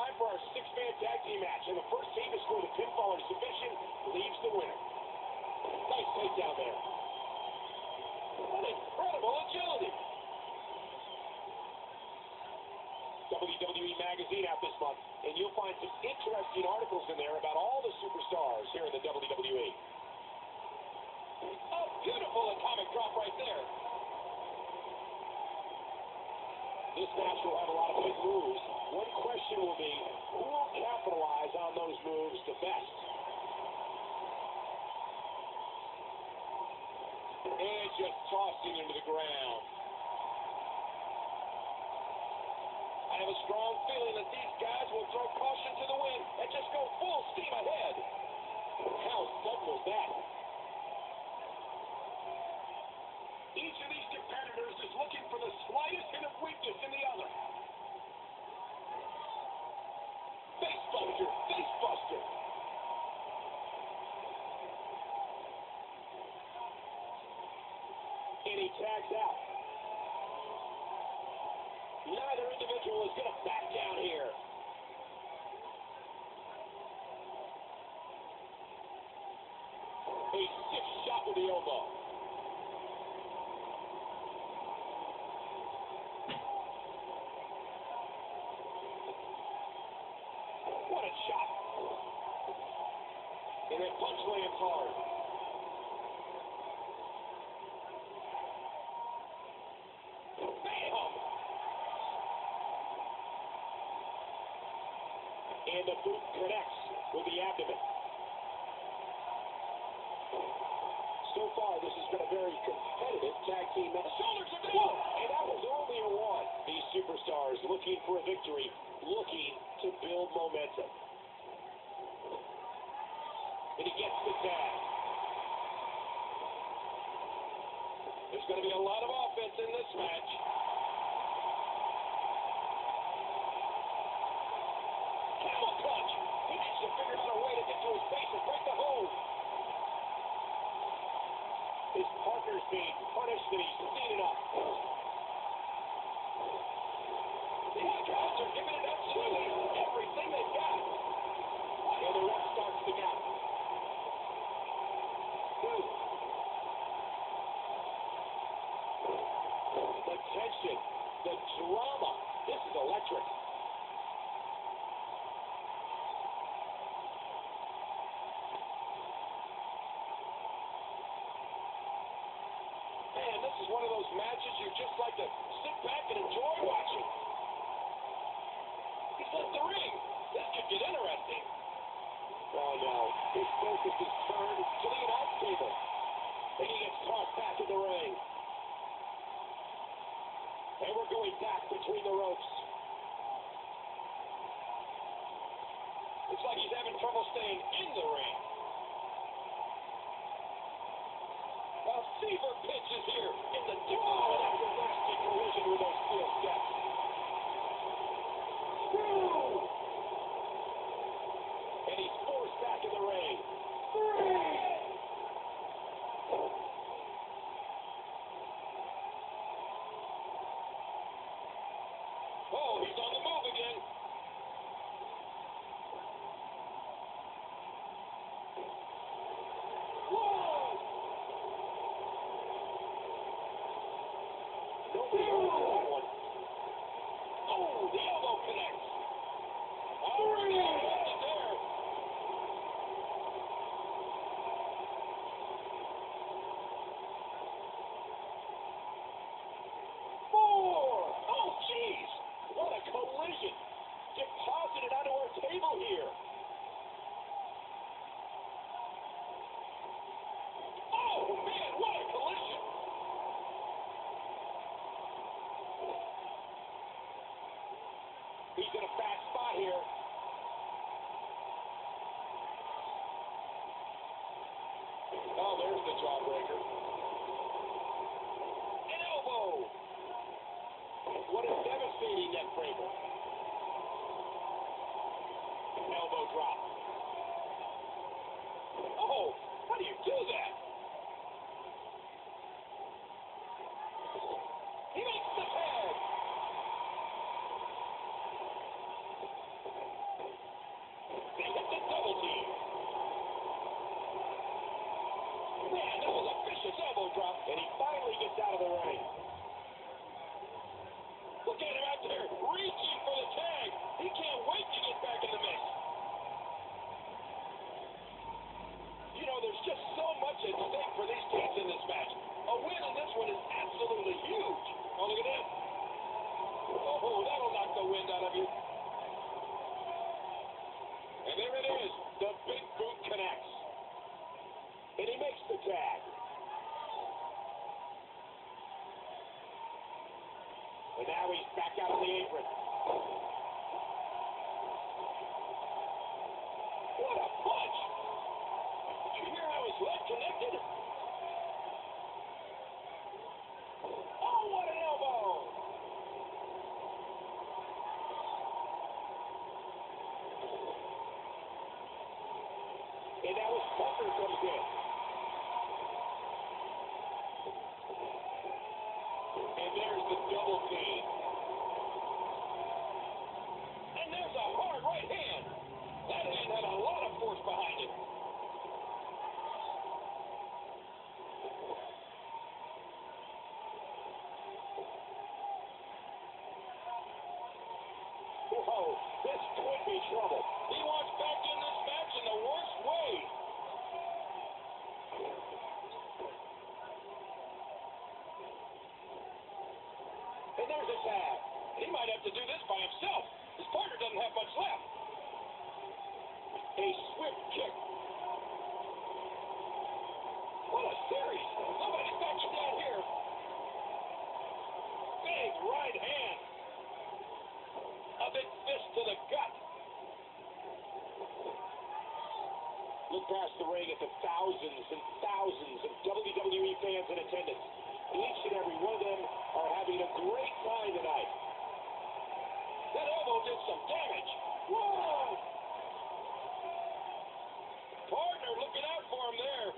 time for our six-man tag team match, and the first team to score the pinfall or submission leaves the winner. Nice takedown there. What incredible agility. WWE Magazine out this month, and you'll find some interesting articles in there about all the superstars here in the WWE. A beautiful atomic drop right there. This match will have a lot of big moves. One question will be, who will capitalize on those moves the best? And just tossing into the ground. I have a strong feeling that these guys will throw caution to the wind and just go full steam ahead. How sudden was that? Each of these competitors is looking for the slightest hint of weakness in the other. Face buster, face buster. And he tags out. Neither individual is going to back down here. A stiff shot with the elbow. What a shot. And that punch lands hard. And the boot connects with the abdomen. So far, this has been a very competitive tag team match. Shoulders are down! And that was only a one. These superstars looking for a victory, looking to build momentum. And he gets the tag. There's going to be a lot of offense in this match. Camel clutch. He needs to figure out a way to get to his face and break the hold. His partner's being punished and he's seen it up. These guys are giving it absolutely everything they've got. And the ref starts the count. The tension, the drama. This is electric. Man, this is one of those matches you just like to sit back and enjoy watching. He's left the ring. This could get interesting. Oh, no. His focus is turned to the announce table. And he gets tossed back in the ring. And we're going back between the ropes. Looks like he's having trouble staying in the ring. A fever pitch is here in the deep. Oh, that's a nasty collision with those steel steps. And he's forced back in the ring. Oh, he's on the move again. Nobody heard that one. Oh, the elbow connects. Already landed there. Four. Oh, jeez. What a collision. Deposited onto our table here. Oh, man, what a collision. He's in a bad spot here. Oh, there's the jawbreaker. An elbow. What a devastating neck breaker. Elbow drop. Oh, how do you do that? He makes the tag. much at stake for these teams in this match. A win in this one is absolutely huge. Oh, look at this. Oh, that'll knock the wind out of you. And there it is. The big boot connects. And he makes the tag. And now he's back out on the apron. What a punch! Did you hear how his leg connected? Oh, what an elbow! And now his partner comes in. And there's the double team. And there's a hard right hand. That hand had a lot of force behind it. Whoa, this could be trouble. He wants back in this match in the worst way. And there's a tag. He might have to do this by himself. His partner doesn't have much left. A swift kick. What a series. Somebody's backing down here. Big right hand. A big fist to the gut. Look past the ring at the thousands and thousands of WWE fans in attendance. Each and every one of them are having a great time tonight. That elbow did some damage. Whoa! Partner looking out for him there.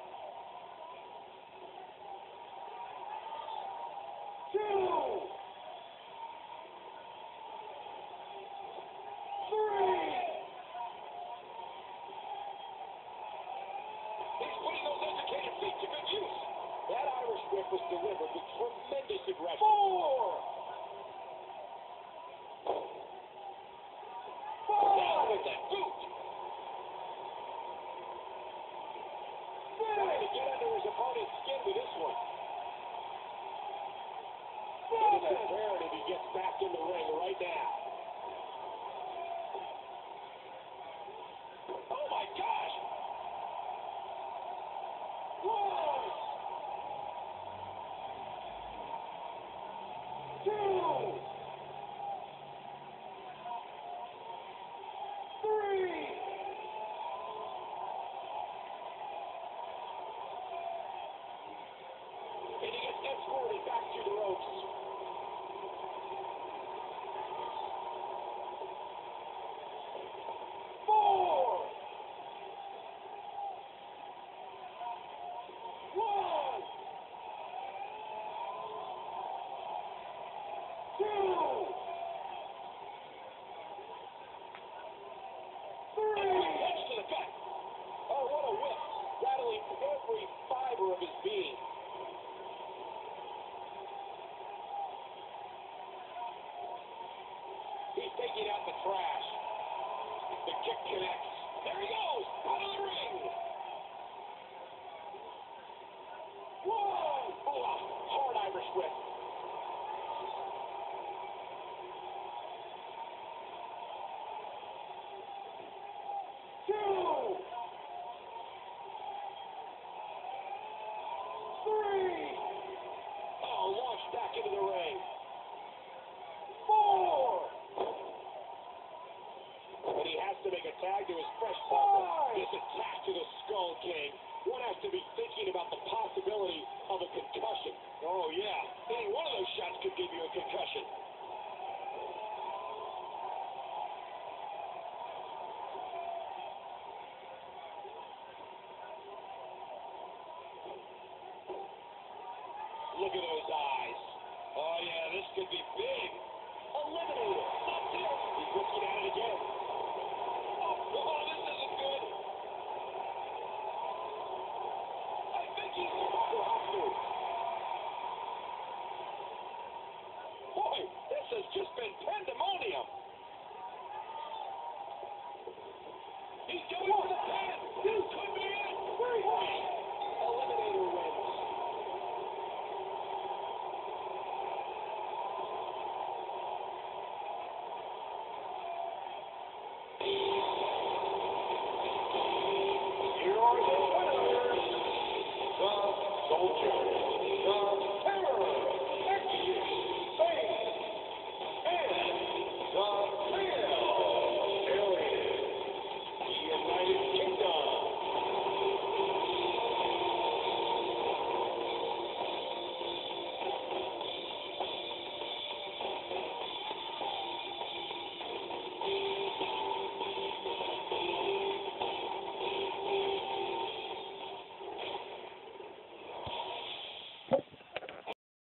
2, 3. He's putting those educated feet to good use. That Irish whip was delivered with tremendous aggression. 4. Down with that boot. Trying to get under his opponent's skin with this one. It is imperative he gets back in the ring right now. Oh my gosh! 1, 2, 3. And he gets escorted back to the ropes. 4. 1, 2, 3. Punch to the gut. Oh, what a whip. Rattling every fiber of his being. He's taking out the trash. The kick connects. There he goes. Out of the ring. 1. Oh, a hard Irish whip. 2, 3. Oh, launched back into the ring. 4. But he has to make a tag to his fresh partner. This attack to the Skull King. One has to be thinking about the possibility of a concussion. Oh, yeah. Any one of those shots could give you a concussion. Look at those eyes. Oh, yeah, this could be big. Eliminated.